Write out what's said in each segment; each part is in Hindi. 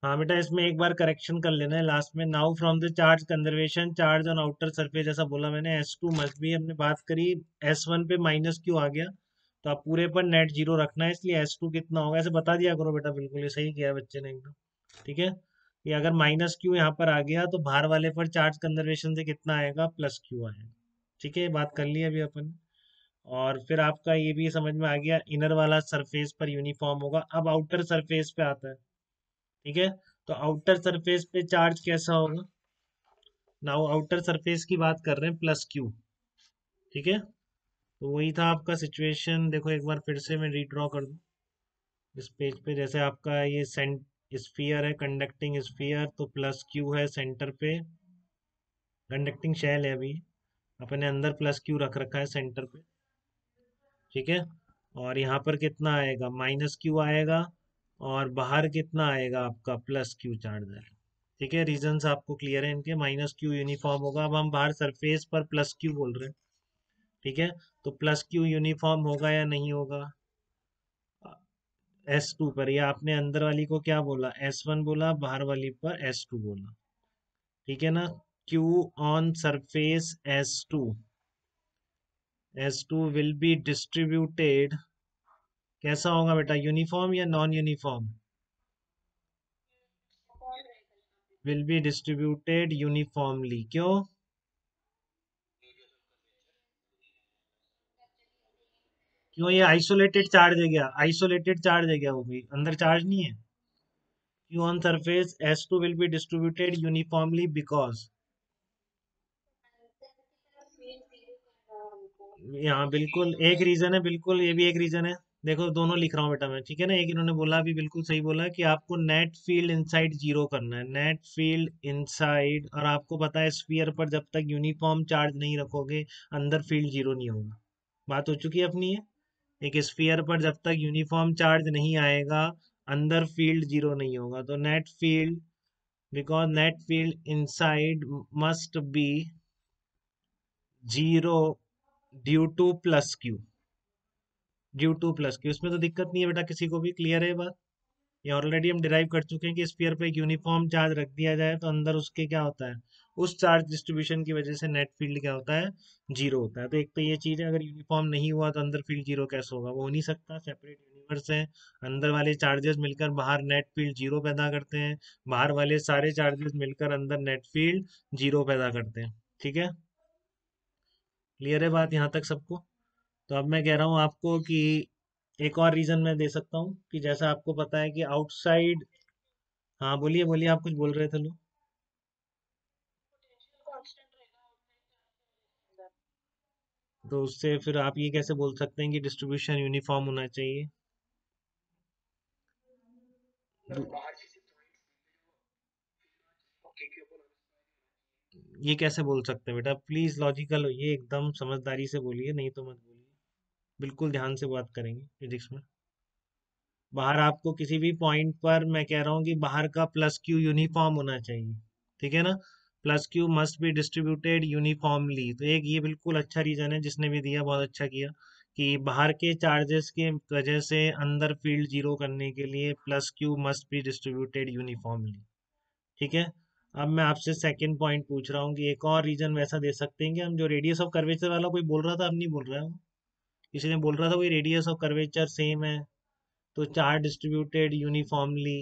हाँ बेटा, इसमें एक बार करेक्शन कर लेना है लास्ट में। Now from the charge conservation charge on outer surface, जैसा बोला मैंने, S2 मस्ट भी, हमने बात करी S1 पे माइनस क्यू आ गया, तो आप पूरे पर नेट जीरो रखना है, इसलिए S2 कितना होगा ऐसे बता दिया करो बेटा। बिल्कुल ये सही किया है बच्चे ने एकदम। ठीक है, ये अगर माइनस क्यू यहाँ पर आ गया तो बाहर वाले पर चार्ज कंजर्वेशन से कितना आएगा, प्लस क्यू आएगा। ठीक है, ये बात कर ली अभी अपन। और फिर आपका ये भी समझ में आ गया, इनर वाला सरफेस पर यूनिफॉर्म होगा। अब आउटर सरफेस पे आता है। ठीक है, तो आउटर सरफेस पे चार्ज कैसा होगा। नाउ आउटर सरफेस की बात कर रहे हैं, प्लस क्यू। ठीक है, तो वही था आपका सिचुएशन। देखो एक बार फिर से मैं रीड्रॉ कर दूं इस पेज पे। जैसे आपका ये सेंट स्फीयर है, कंडक्टिंग स्फीयर, तो प्लस क्यू है सेंटर पे। कंडक्टिंग शेल है अभी, अपने अंदर प्लस क्यू रख रखा है सेंटर पे। ठीक है, और यहाँ पर कितना आएगा, माइनस क्यू आएगा, और बाहर कितना आएगा आपका, प्लस क्यू चार्ज है। ठीक है, रीजंस आपको क्लियर है इनके। माइनस क्यू यूनिफॉर्म होगा। अब हम बाहर सरफेस पर प्लस क्यू बोल रहे हैं। ठीक है, तो प्लस क्यू यूनिफॉर्म होगा या नहीं होगा, S2 पर, या आपने अंदर वाली को क्या बोला, S1 बोला, बाहर वाली पर S2 बोला। ठीक है ना, Q on surface S2 will be distributed, कैसा होगा बेटा, यूनिफॉर्म या non uniform, will be distributed uniformly. क्यों, क्यों, ये आइसोलेटेड चार्ज है क्या, आइसोलेटेड चार्ज है क्या, वो भी अंदर चार्ज नहीं है। Q on surface S2 will be distributed uniformly because, यहाँ बिल्कुल एक रीजन है, बिल्कुल ये भी एक रीजन है। देखो दोनों लिख रहा हूँ बेटा मैं। ठीक है ना, एक इन्होंने बोला भी, बिल्कुल सही बोला कि आपको नेट फील्ड इनसाइड जीरो करना है, नेट फील्ड इनसाइड। और आपको पता है स्फीयर पर जब तक यूनिफॉर्म चार्ज नहीं रखोगे अंदर फील्ड जीरो नहीं होगा। बात हो चुकी है अपनी ये। एक स्फीयर पर जब तक यूनिफॉर्म चार्ज नहीं आएगा अंदर फील्ड जीरो नहीं होगा। तो net field, because net field inside must be zero due to plus Q, due to plus Q. इसमें तो दिक्कत नहीं है बेटा किसी को भी, क्लियर है ये बात। ये ऑलरेडी हम डिराइव कर चुके हैं कि स्फीयर पे एक यूनिफॉर्म चार्ज रख दिया जाए तो अंदर उसके क्या होता है, उस चार्ज डिस्ट्रीब्यूशन की वजह से नेट फील्ड क्या होता है, जीरो होता है। तो एक तो ये चीज है, अगर यूनिफॉर्म नहीं हुआ तो अंदर फील्ड जीरो कैसे होगा, वो हो नहीं सकता, सेपरेट यूनिवर्स है। अंदर वाले चार्जेस मिलकर बाहर नेट फील्ड जीरो पैदा करते हैं, बाहर वाले सारे चार्जेस मिलकर अंदर नेट फील्ड जीरो पैदा करते हैं। ठीक है, क्लियर है बात यहाँ तक सबको। तो अब मैं कह रहा हूँ आपको कि एक और रीजन मैं दे सकता हूँ कि जैसा आपको पता है कि आउटसाइड, हाँ बोलिए बोलिए, आप कुछ बोल रहे थे लो। तो उससे फिर आप ये कैसे बोल सकते हैं कि डिस्ट्रीब्यूशन यूनिफॉर्म होना चाहिए। दू- ये कैसे बोल सकते हैं बेटा, प्लीज लॉजिकल होइए, एकदम समझदारी से बोलिए, नहीं तो मत बोलिए। बिल्कुल ध्यान से बात करेंगे फिजिक्स में। बाहर आपको किसी भी पॉइंट पर, मैं कह रहा हूँ कि बाहर का प्लस क्यू यूनिफॉर्म होना चाहिए। ठीक है ना, plus Q must be distributed uniformly. तो एक ये बिल्कुल अच्छा रीजन है जिसने भी दिया, बहुत अच्छा किया, कि बाहर के चार्जेस के वजह से अंदर फील्ड जीरो करने के लिए plus Q must be distributed uniformly. ठीक है, अब मैं आपसे सेकंड पॉइंट पूछ रहा हूँ कि एक और रीजन वैसा दे सकते हैं कि हम, जो रेडियस ऑफ कर्वेचर वाला कोई बोल रहा था, अब नहीं बोल रहा है वो। किसी ने बोल रहा था वही रेडियस ऑफ कर्वेचर सेम है, तो charge distributed uniformly,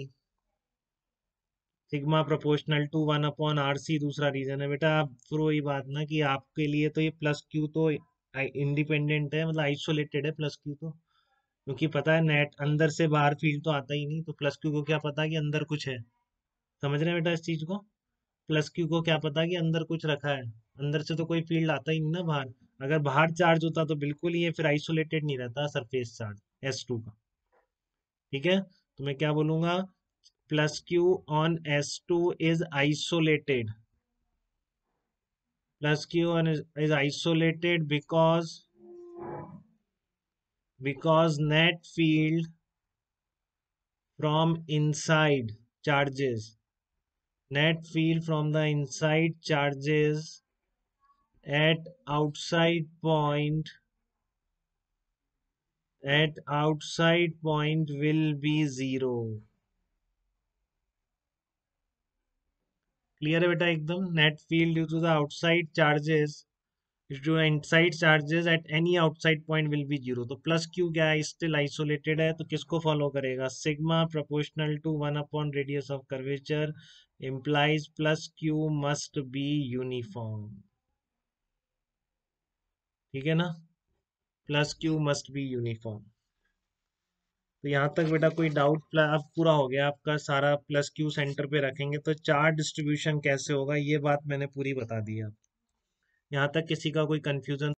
sigma proportional to 1/RC। दूसरा रीजन है बेटा, आप फिर वही बात ना कि आपके लिए तो ये प्लस क्यू तो इंडिपेंडेंट है, मतलब आइसोलेटेड है प्लस क्यू तो, क्योंकि पता है नेट अंदर से बाहर फील्ड तो आता ही नहीं, तो प्लस क्यू को क्या पता कि अंदर कुछ है। समझ रहे हैं बेटा इस चीज को, प्लस क्यू को क्या पता कि अंदर कुछ रखा है, अंदर से तो कोई फील्ड आता ही नहीं ना बाहर। अगर बाहर चार्ज होता तो बिल्कुल ये फिर आइसोलेटेड नहीं रहता सरफेस चार्ज S2 का। ठीक है, तो मैं क्या बोलूंगा, plus q on S2 is isolated, plus q on is isolated because net field from inside charges, net field from the inside charges at outside point, will be zero. Clear है बेटा एकदम? Net field due to the outside charges जो inside charges at any outside point will be zero. तो प्लस क्यू क्या है, स्टिल आइसोलेटेड है, तो किसको फॉलो करेगा? Sigma proportional to 1 upon radius of curvature implies plus Q must be uniform. ठीक है ना? Plus Q must be uniform. तो यहाँ तक बेटा कोई डाउट? अब पूरा हो गया आपका सारा। प्लस क्यू सेंटर पे रखेंगे तो चार्ज डिस्ट्रीब्यूशन कैसे होगा, ये बात मैंने पूरी बता दी है। यहाँ तक किसी का कोई कंफ्यूजन